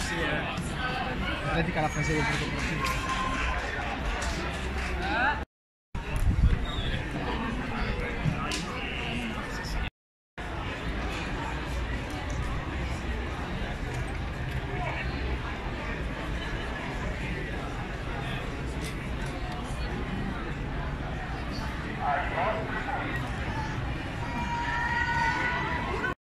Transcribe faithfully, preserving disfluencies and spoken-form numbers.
Sì, eh. Atletica la fase del gioco partito.